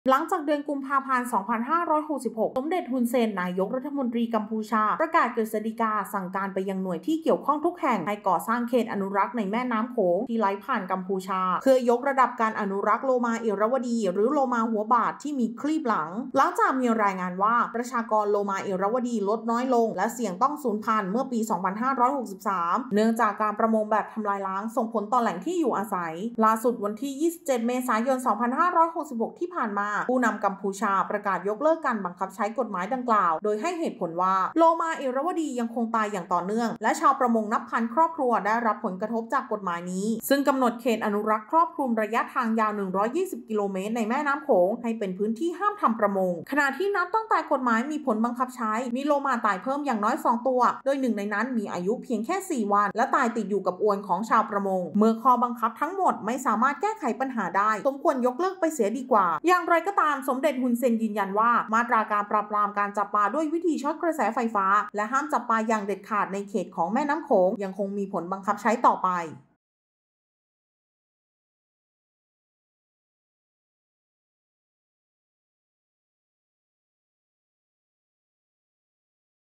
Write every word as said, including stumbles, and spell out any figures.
หลังจากเดือนกุมภาพันธ์ สองพันห้าร้อยหกสิบหก สมเด็จฮุนเซน นายกรัฐมนตรีกัมพูชา ประกาศกฤษฎีกาสั่งการไปยังหน่วยที่เกี่ยวข้องทุกแห่งให้ก่อสร้างเขตอนุรักษ์ในแม่น้ำโขงที่ไหลผ่านกัมพูชาเพื่อยกระดับการอนุรักษ์โลมาอิรวดีหรือโลมาหัวบาดที่มีคลีบหลังหลังจากมีรายงานว่าประชากรโลมาอิรวดีลดน้อยลงและเสี่ยงต้องสูญพันธุ์เมื่อปี สองพันห้าร้อยหกสิบสาม เนื่องจากการประมงแบบทำลายล้างส่งผลต่อแหล่งที่อยู่อาศัยล่าสุดวันที่ ยี่สิบเจ็ด เมษายน สองพันห้าร้อยหกสิบหก ที่ผ่านมาผู้นำกัมพูชาประกาศยกเลิกการบังคับใช้กฎหมายดังกล่าวโดยให้เหตุผลว่าโลมาอิรวดียังคงตายอย่างต่อเนื่องและชาวประมงนับพันครอบครัวได้รับผลกระทบจากกฎหมายนี้ซึ่งกำหนดเขตอนุรักษ์ครอบคลุมระยะทางยาวหนึ่งร้อยยี่สิบกิโลเมตรในแม่น้ำโขงให้เป็นพื้นที่ห้ามทำประมงขณะที่นับตั้งแต่กฎหมายมีผลบังคับใช้มีโลมาตายเพิ่มอย่างน้อยสองตัวโดยหนึ่งในนั้นมีอายุเพียงแค่สี่วันและตายติดอยู่กับอวนของชาวประมงเมื่อข้อบังคับทั้งหมดไม่สามารถแก้ไขปัญหาได้สมควรยกเลิกไปเสียดีกว่าอย่างไรก็ตามสมเด็จฮุนเซนยืนยันว่ามาตราการปราบปรามการจับปลาด้วยวิธีช็อตกระแสไฟฟ้าและห้ามจับปลาอย่างเด็ดขาดในเขตของแม่น้ำโขงยังคงมีผลบังคับใช้ต่อไป